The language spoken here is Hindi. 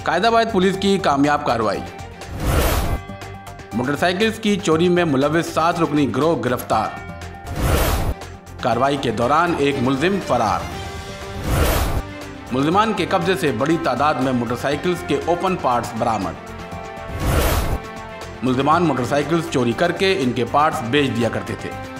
कायदाबाद पुलिस की कामयाब कार्रवाई। मोटरसाइकिल्स की चोरी में मुलविस 7 रुकनी गिरोह गिरफ्तार। कार्रवाई के दौरान एक मुलजिम फरार। मुलजिमान के कब्जे से बड़ी तादाद में मोटरसाइकिल्स के ओपन पार्ट्स बरामद। मुलजिमान मोटरसाइकिल्स चोरी करके इनके पार्ट्स बेच दिया करते थे।